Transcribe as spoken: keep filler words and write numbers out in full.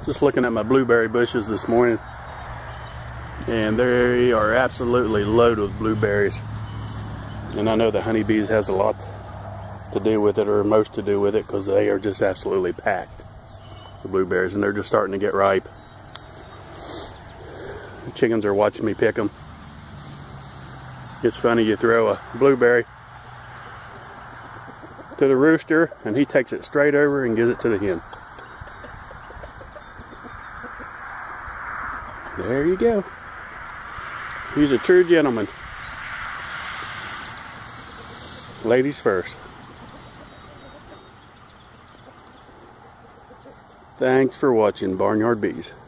Just looking at my blueberry bushes this morning, and they are absolutely loaded with blueberries. And I know the honeybees has a lot to do with it, or most to do with it, because they are just absolutely packed with blueberries, and they're just starting to get ripe. The chickens are watching me pick them. It's funny, you throw a blueberry to the rooster and he takes it straight over and gives it to the hen. There you go. He's a true gentleman. Ladies first. Thanks for watching Barnyard Bees.